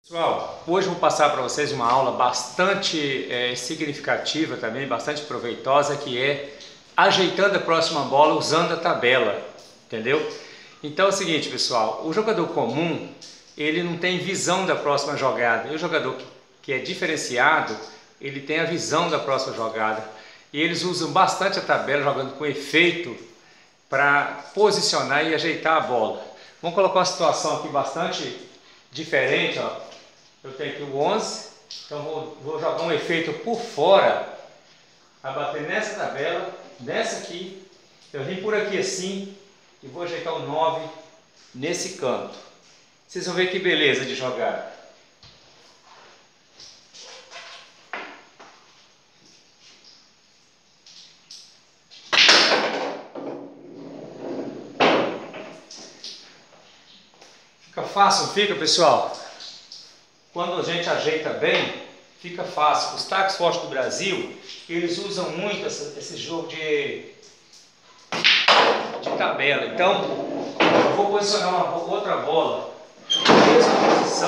Pessoal, hoje eu vou passar para vocês uma aula bastante significativa também, bastante proveitosa, que é ajeitando a próxima bola usando a tabela, entendeu? Então é o seguinte, pessoal, o jogador comum, ele não tem visão da próxima jogada, e o jogador que é diferenciado, ele tem a visão da próxima jogada, e eles usam bastante a tabela, jogando com efeito, para posicionar e ajeitar a bola. Vamos colocar uma situação aqui bastante diferente, ó. Eu tenho aqui o 11, então vou jogar um efeito por fora, vai bater nessa tabela, nessa aqui, eu vim por aqui assim e vou ajeitar o 9 nesse canto. Vocês vão ver que beleza de jogar. Fica fácil, não fica, pessoal? Quando a gente ajeita bem, fica fácil. Os tacos fortes do Brasil, eles usam muito esse jogo de tabela. Então, eu vou posicionar uma outra bola na mesma posição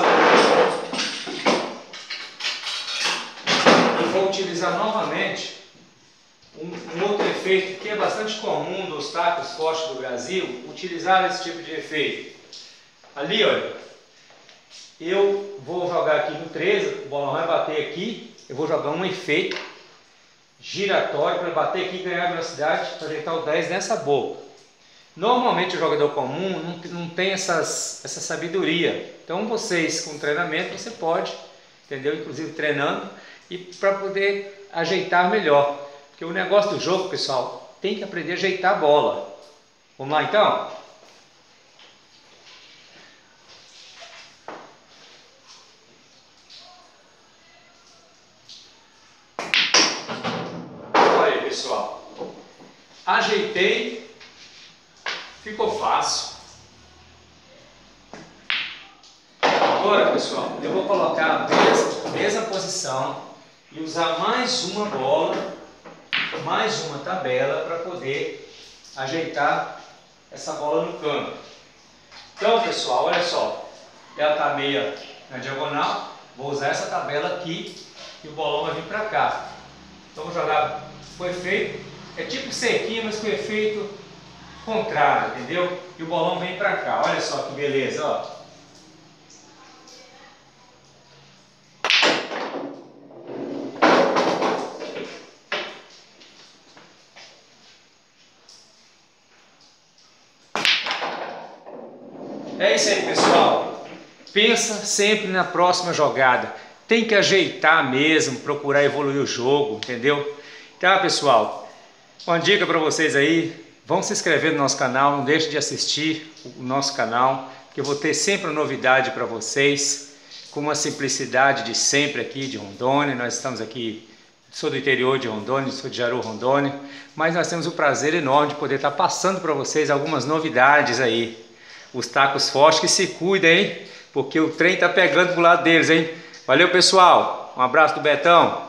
e vou utilizar novamente um outro efeito que é bastante comum dos tacos fortes do Brasil, utilizar esse tipo de efeito. Ali, olha. Eu vou jogar aqui no 13, o bolão vai bater aqui, eu vou jogar um efeito giratório para bater aqui e ganhar velocidade para ajeitar o 10 nessa boca. Normalmente o jogador comum não tem essa sabedoria, então vocês com treinamento você pode, entendeu? Inclusive treinando, e para poder ajeitar melhor, porque o negócio do jogo, pessoal, tem que aprender a ajeitar a bola. Vamos lá então? Pessoal, ajeitei, ficou fácil. Agora, pessoal, eu vou colocar a mesma posição e usar mais uma bola, mais uma tabela para poder ajeitar essa bola no canto. Então, pessoal, olha só, ela está meia na diagonal, vou usar essa tabela aqui e o bolão vai vir para cá. Então, vou jogar o efeito, é tipo sequinho, mas com efeito contrário, entendeu? E o bolão vem pra cá, olha só que beleza, ó. É isso aí, pessoal. Pensa sempre na próxima jogada. Tem que ajeitar mesmo, procurar evoluir o jogo, entendeu? Tá, pessoal, uma dica para vocês aí, vão se inscrever no nosso canal, não deixe de assistir o nosso canal, que eu vou ter sempre novidade para vocês, com uma simplicidade de sempre aqui de Rondônia. Nós estamos aqui, sou do interior de Rondônia, sou de Jaru, Rondônia, mas nós temos o prazer enorme de poder estar passando para vocês algumas novidades aí. Os tacos fortes, que se cuidem, hein? Porque o trem tá pegando pro lado deles, hein? Valeu, pessoal, um abraço do Betão.